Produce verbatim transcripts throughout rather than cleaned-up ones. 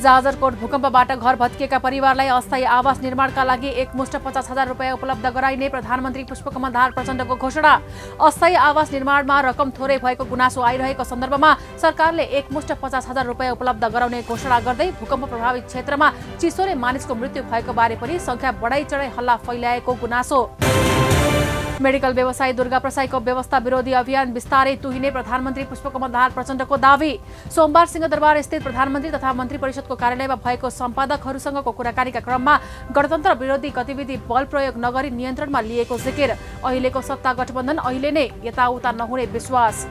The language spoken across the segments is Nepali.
जाजरकोट भूकम्पबाट घर भत्किएका परिवारलाई अस्थायी आवास निर्माणका लागि एकमुष्ट पचास हजार रुपियाँ उपलब्ध गराइने प्रधानमन्त्री पुष्पकमल दाहाल प्रचण्डको घोषणा। अस्थायी आवास निर्माणमा रकम थोरै भएको गुनासो आइरहेको सन्दर्भमा सरकारले एकमुष्ट पचास हजार रुपियाँ उपलब्ध गराउने घोषणा गर्दै भूकम्प प्रभावित क्षेत्रमा चिसोले मानिसको मृत्यु भएको बारे पनि संख्या बढाइ चढाइ हल्ला फैलाएको गुनासो। मेडिकल व्यवसायी दुर्गा प्रसाईको व्यवस्था विरोधी अभियान विस्तारै तुहिने प्रधानमन्त्री पुष्पकमल दाहाल प्रचण्डको दावी। सोमबार सिंहदरबार स्थित प्रधानमन्त्री तथा मन्त्री परिषदको कार्यालयमा भएको सम्पादकहरूसँगको कुराकानीका क्रममा गणतन्त्र विरोधी गतिविधि बल प्रयोग नगरी नियन्त्रणमा लिएको जिकिर। अहिलेको सत्ता गठबन्धन अहिले नै यताउता नहुने विश्वास।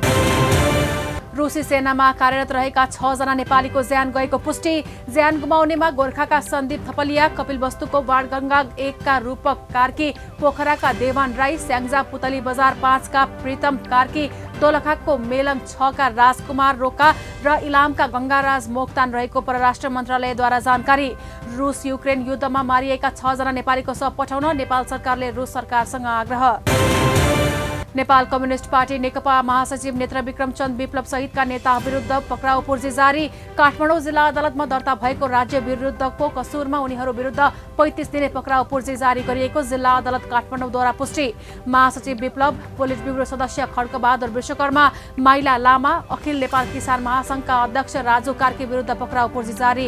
रुसी सेनामा कार्यरत रहेका छ जना नेपालीको ज्यान गएको पुष्टि। ज्यान गुमाउनेमा गोर्खाका सन्दीप थपलिया, कपिलवस्तुको बाणगंगा एक का रूपक कार्की, पोखराका देवान राई, स्याङ्जा पुतली बजार पाँच का प्रीतम कार्की, दोलखाको मेलङ छ का राजकुमार रोका र इलामका गंगाराज मोक्तान रहेको परराष्ट्र मन्त्रालयद्वारा जानकारी। रुस युक्रेन युद्धमा मारिएका छ जना नेपालीको शव पठाउन नेपाल सरकारले रुस सरकारसँग आग्रह। नेपाल कम्युनिस्ट पार्टी नेकपा महासचिव नेत्र विक्रमचन्द विप्लव सहितका नेता विरुद्ध पक्राउ पूर्जी जारी। काठमाडौँ जिल्ला अदालतमा दर्ता भएको राज्य विरुद्धको कसुरमा उनीहरू विरुद्ध पैंतीस दिने पक्राउ पूर्जी जारी गरिएको जिल्ला अदालत काठमाडौँद्वारा पुष्टि। महासचिव विप्लव, पोलिट ब्युरो सदस्य खड्कबहादुर विश्वकर्मा, माइला लामा, अखिल नेपाल किसान महासंघका अध्यक्ष राजु कार्की विरुद्ध पक्राउ पूर्जी जारी।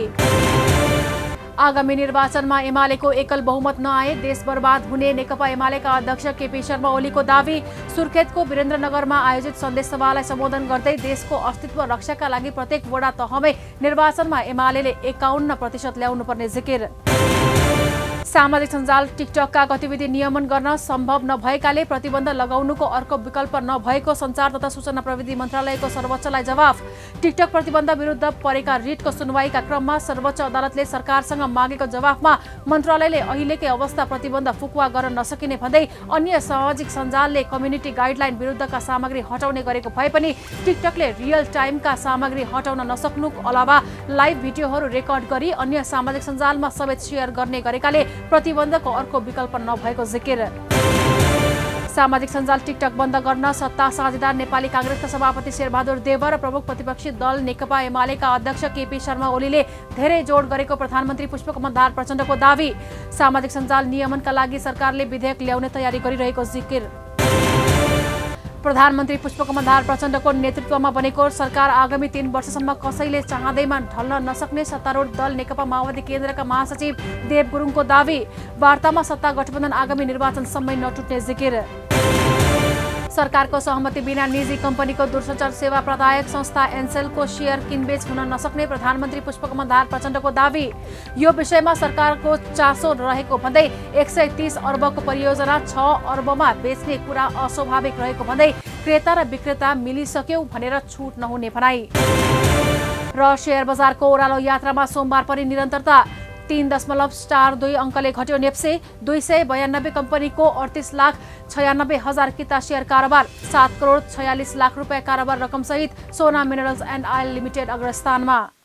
आगामी निर्वाचनमा एमालेको एकल बहुमत नआए देश बर्बाद हुने नेकपा एमालेका अध्यक्ष केपी शर्मा ओलीको दावी। सुर्खेतको वीरेन्द्रनगरमा आयोजित सन्देश सभालाई सम्बोधन गर्दै देशको अस्तित्व रक्षाका लागि प्रत्येक वडा तहमै निर्वाचनमा एमालेले एकाउन्न प्रतिशत ल्याउनुपर्ने जिकिर। सामाजिक सञ्जाल टिकटकका गतिविधि नियमन गर्न सम्भव नभएकाले प्रतिबन्ध लगाउनुको अर्को विकल्प नभएको सञ्चार तथा सूचना प्रविधि मन्त्रालयको सर्वोच्चलाई जवाफ। टिकटक प्रतिबन्ध विरुद्ध परेका रिटको सुनवाईका क्रममा सर्वोच्च अदालतले सरकारसँग मागेको जवाफमा मन्त्रालयले अहिलेकै अवस्था प्रतिबन्ध फुकुवा गर्न नसकिने भन्दै अन्य सामाजिक सञ्जालले कम्युनिटी गाइडलाइन विरुद्धका सामग्री हटाउने गरेको भए पनि टिकटकले रियल टाइमका सामग्री हटाउन नसक्नुको अलावा लाइभ भिडियोहरू रेकर्ड गरी अन्य सामाजिक सञ्जालमा समेत सेयर गर्ने गरेकाले प्रतिबन्धको अर्को विकल्प नभएको जिकिर। सामाजिक सञ्जाल टिकटक बन्द गर्न सत्ता साझेदार नेपाली कांग्रेसका सभापति शेरबहादुर देव र प्रमुख प्रतिपक्षी दल नेकपा एमालेका अध्यक्ष केपी शर्मा ओलीले धेरै जोड गरेको प्रधानमन्त्री पुष्पकमल दाहाल प्रचण्डको दावी। सामाजिक सञ्जाल नियमनका लागि सरकारले विधेयक ल्याउने तयारी गरिरहेको जिकिर। प्रधानमन्त्री पुष्पकमल दाहाल प्रचण्डको नेतृत्वमा बनेको सरकार आगामी तीन वर्षसम्म कसैले चाहँदैमा ढल्न नसक्ने सत्तारूढ दल नेकपा माओवादी केन्द्रका महासचिव देव गुरुङको दावी। वार्तामा सत्ता गठबन्धन आगामी निर्वाचनसम्मै नटुट्ने जिकिर। सरकारको सहमति बिना निजी कम्पनीको दूरसञ्चार सेवा प्रदायक संस्था एन्सेलको शेयर किनबेच हुन नसक्ने प्रधानमन्त्री पुष्पकमल दाहाल प्रचण्डको दावी। यो विषयमा सरकारको चासो रहेको भन्दै एक सय तीस अर्बको परियोजना छ अर्बमा बेच्ने कुरा अस्वाभाविक रहेको भन्दै क्रेता र विक्रेता मिलिसक्यौ भनेर छुट नहुने भनाई। र शेयर बजारको ओह्रालो यात्रामा सोमबार पनि निरन्तरता। तीन दशमलव स्टार दुई अङ्कले घट्यो नेप्से। दुई सय बयानब्बे कम्पनीको अडतिस लाख छयानब्बे हजार किता शेयर कारोबार। सात करोड छयालिस लाख रुपियाँ कारोबार रकमसहित सोना मिनरल्स एन्ड आयल लिमिटेड अग्रस्थानमा।